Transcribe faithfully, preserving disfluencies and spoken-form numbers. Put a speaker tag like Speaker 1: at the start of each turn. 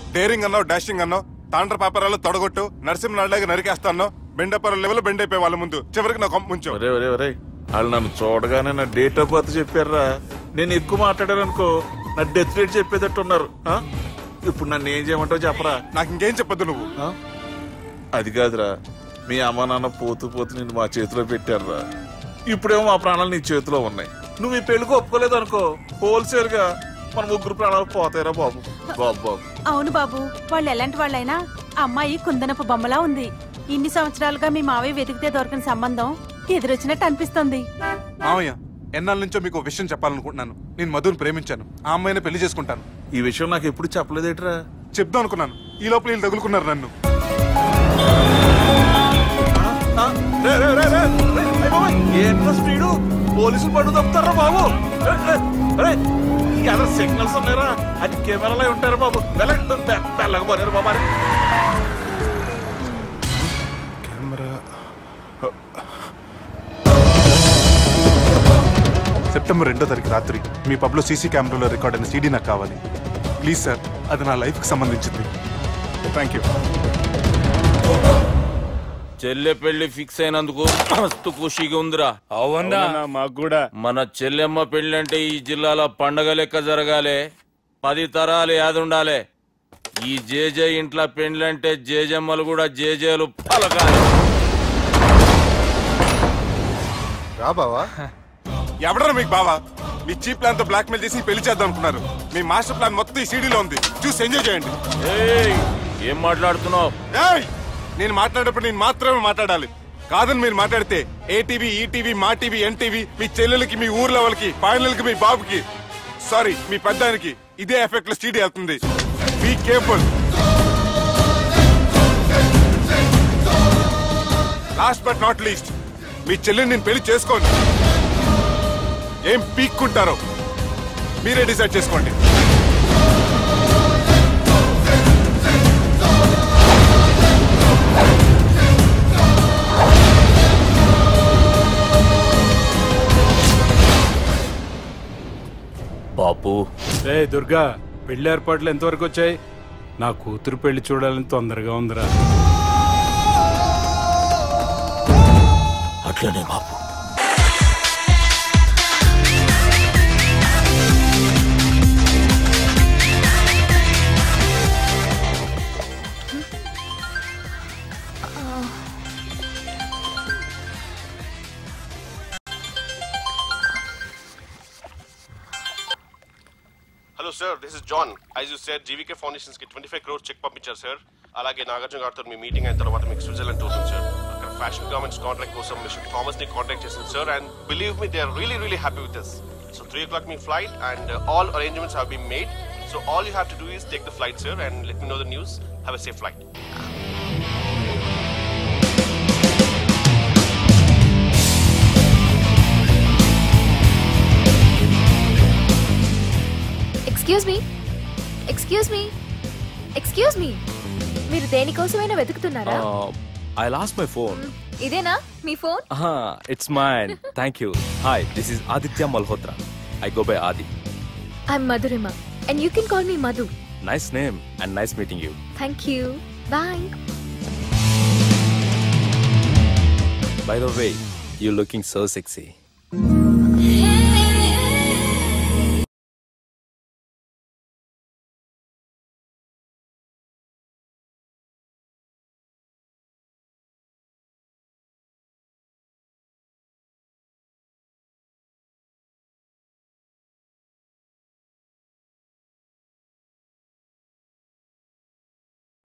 Speaker 1: Daring అన్నావు, dashing అన్నావు, తాండ్ర పాపరాలు తొడగొట్టు, నరసింహనాడులాగా నరికేస్తాను, బెండపర level bend అయిపోయి వాళ్ళ ముందు చివరికి నా కొంప ముంచు.
Speaker 2: వాళ్ళు నన్ను చూడగానే నా డేట్ ఆఫ్ బర్త్ చెప్పారా, నేను ఎక్కువ మాట్లాడాను అనుకో నా డెత్ రేట్ చెప్పేటట్టు ఉన్నారు. ఇప్పుడు నన్ను ఏం చేయమంటావు చెప్పరా?
Speaker 1: నాకు ఇంకేం చెప్పద్దు నువ్వు.
Speaker 2: అది కాదురా, మీ అమ్మ నాన్న పోతూ పోతూ నిన్ను మా చేతిలో పెట్టారురా. ఇప్పుడేమో మా ప్రాణాలు నీ చేతిలో ఉన్నాయి. నువ్వు ఈ పెళ్లికి ఒప్పుకోలేదు అనుకో, హోల్సేల్ గా మన ముగ్గురు ప్రాణాలు పోతాయిరా బాబు. బాబు బాబు
Speaker 3: అవును బాబు, వాళ్ళు ఎలాంటి వాళ్ళైనా అమ్మాయి కుందనపు బొమ్మలా ఉంది. ఇన్ని సంవత్సరాలుగా మీ మావయ్య వెతికితే దొరికిన సంబంధం ఎదురొచ్చినట్టు అనిపిస్తుంది.
Speaker 1: మావయ్య, ఎన్నాళ్ళ నుంచో మీకు విషయం చెప్పాలనుకుంటున్నాను. నేను మధుని ప్రేమించాను, ఆ అమ్మాయిని పెళ్లి చేసుకుంటాను.
Speaker 2: ఈ విషయం నాకు ఎప్పుడు చెప్పలేదేట్రా?
Speaker 1: చెప్దాం అనుకున్నాను, ఈ లోపల వీళ్ళు తగులుకున్నారు నన్ను.
Speaker 2: ఏంట్రా స్పీడు, పోలీసులు పడు తప్పుతారా బాబు? ఎలా సిగ్నల్స్ ఉన్నారా? అది కెమెరాలో ఉంటారు బాబు. వెళ్ళకపోయారు బాబా.
Speaker 1: కెమెరా సెప్టెంబర్ రెండో తారీఖు రాత్రి మీ పబ్లో సీసీ కెమెరాలో రికార్డ్ అయిన సీడీ నాకు కావాలి ప్లీజ్ సార్. అది నా లైఫ్కి సంబంధించింది. Thank you.
Speaker 4: చెల్లె పెళ్లి ఫిక్స్ అయినందుకు మస్తు ఖుషిగా ఉందిరా.
Speaker 5: అవునా? మాకు కూడా.
Speaker 4: మన చెల్లెమ్మ పెళ్లి అంటే ఈ జిల్లాలో పండగ లెక్క జరగాలి, పది తరాలు యాదుండాలి. ఈ జేజే ఇంట్లో పెండ్లంటే జేజమ్మలు కూడా జేజేలు పలకాలి.
Speaker 1: రా బావా. ఎవడరా మీకు బావా? మీ చీప్ ప్లాన్ తో బ్లాక్ మెయిల్ చేసి పెళ్లి చేద్దాం అనుకున్నారు. మీ మాస్టర్ ప్లాన్ మొత్తం ఈ సీడీలో ఉంది, చూసి ఎంజాయ్ చేయండి.
Speaker 4: ఏం మాట్లాడుతున్నావు?
Speaker 1: నేను మాట్లాడేటప్పుడు నేను మాత్రమే మాట్లాడాలి, కాదని మీరు మాట్లాడితే ATV, ETV, Maa TV, NTV మీ చెల్లెలకి, మీ ఊర్లో వాళ్ళకి, ఫైనల్ కి మీ బాబుకి, సారీ మీ పెద్దానికి ఇదే ఎఫెక్ట్ లో సీడీ వెళ్తుంది. Be careful. Last but not least, మీ చెల్లెని నేను పెళ్లి చేసుకోండి. ఏం పీక్కుంటారో మీరే డిసైడ్ చేసుకోండి.
Speaker 4: బాపు.
Speaker 5: రే దుర్గా, పెళ్లి ఏర్పాట్లు ఎంతవరకు వచ్చాయి? నా కూతురు పెళ్లి చూడాలని తొందరగా ఉందిరా.
Speaker 4: అట్లనే బాపు.
Speaker 6: Hello sir, this is John. As you said, G V K Foundations ki twenty-five crores check పంపించారు sir. అలాగే నాగార్జున గారితో మీ మీటింగ్ అయిన తర్వాత మీకు స్విట్జర్లాండ్ టూర్ ఉంది sir. అక్కడ ఫ్యాషన్ గార్మెంట్స్ కాంట్రాక్ట్ కోసం మిస్టర్ థామస్ ని కాంటాక్ట్ చేశాను sir, and believe me, they are really really happy with us. So three o'clock మీ flight and uh, all arrangements have been made. So all you have to do is take the flight sir and let me know the news. Have a safe flight.
Speaker 7: Excuse me excuse me excuse me మీరు దేనికోసమైనా వెతుకుతున్నారా?
Speaker 8: I lost my phone.
Speaker 7: ఇదేనా మీ phone?
Speaker 8: It's mine. Thank you. Hi, this is Aditya Malhotra. I go by Adi.
Speaker 7: I'm Madhurima and you can call me Madhu.
Speaker 8: Nice name and nice meeting you.
Speaker 7: Thank you. Bye.
Speaker 8: By the way, you looking so sexy.